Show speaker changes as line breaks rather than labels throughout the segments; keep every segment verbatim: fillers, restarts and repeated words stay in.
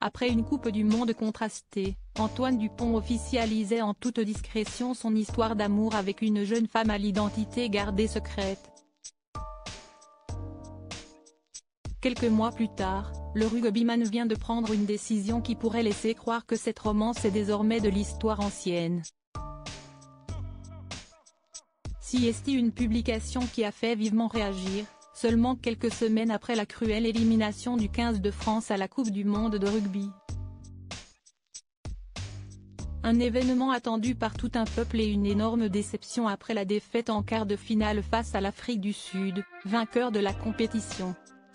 Après une Coupe du Monde contrastée, Antoine Dupont officialisait en toute discrétion son histoire d'amour avec une jeune femme à l'identité gardée secrète. Quelques mois plus tard, le rugbyman vient de prendre une décision qui pourrait laisser croire que cette romance est désormais de l'histoire ancienne. Si est une publication qui a fait vivement réagir, seulement quelques semaines après la cruelle élimination du quinze de France à la Coupe du Monde de rugby. Un événement attendu par tout un peuple et une énorme déception après la défaite en quart de finale face à l'Afrique du Sud, vainqueur de la compétition.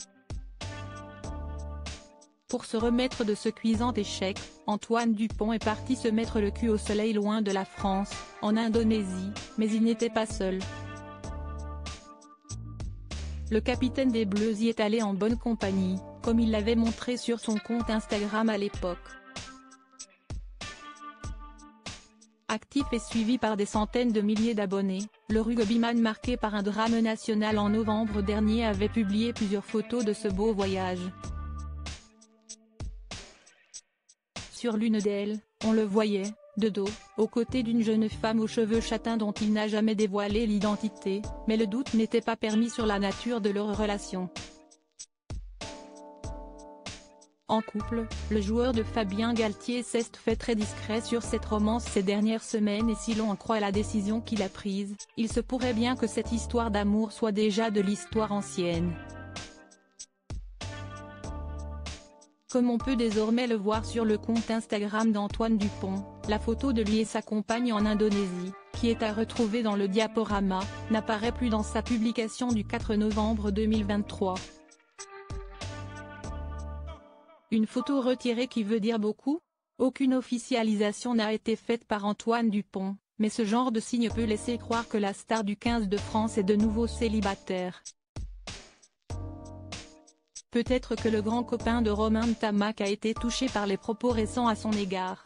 Pour se remettre de ce cuisant échec, Antoine Dupont est parti se mettre le cul au soleil loin de la France, en Indonésie, mais il n'était pas seul. Le capitaine des Bleus y est allé en bonne compagnie, comme il l'avait montré sur son compte Instagram à l'époque. Actif et suivi par des centaines de milliers d'abonnés, le rugbyman marqué par un drame national en novembre dernier avait publié plusieurs photos de ce beau voyage. Sur l'une d'elles, on le voyait, de dos, aux côtés d'une jeune femme aux cheveux châtains dont il n'a jamais dévoilé l'identité, mais le doute n'était pas permis sur la nature de leur relation. En couple, le joueur de Fabien Galtier s'est fait très discret sur cette romance ces dernières semaines et si l'on en croit la décision qu'il a prise, il se pourrait bien que cette histoire d'amour soit déjà de l'histoire ancienne. Comme on peut désormais le voir sur le compte Instagram d'Antoine Dupont, la photo de lui et sa compagne en Indonésie, qui est à retrouver dans le diaporama, n'apparaît plus dans sa publication du quatre novembre deux mille vingt-trois. Une photo retirée qui veut dire beaucoup? Aucune officialisation n'a été faite par Antoine Dupont, mais ce genre de signe peut laisser croire que la star du quinze de France est de nouveau célibataire. Peut-être que le grand copain de Romain Ntamak a été touché par les propos récents à son égard.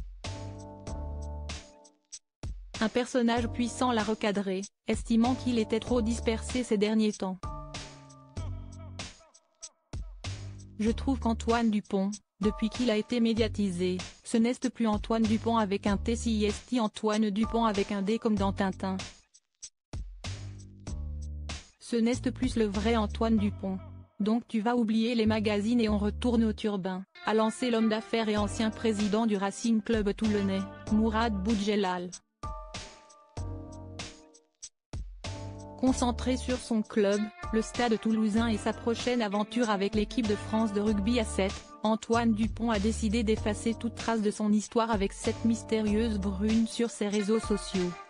Un personnage puissant l'a recadré, estimant qu'il était trop dispersé ces derniers temps. Je trouve qu'Antoine Dupont, depuis qu'il a été médiatisé, ce n'est plus Antoine Dupont avec un T si est Antoine Dupont avec un D comme dans Tintin. Ce n'est plus le vrai Antoine Dupont. Donc tu vas oublier les magazines et on retourne au turbin, a lancé l'homme d'affaires et ancien président du Racing Club toulonnais, Mourad Boudjelal. Concentré sur son club, le Stade Toulousain et sa prochaine aventure avec l'équipe de France de rugby à sept, Antoine Dupont a décidé d'effacer toute trace de son histoire avec cette mystérieuse brune sur ses réseaux sociaux.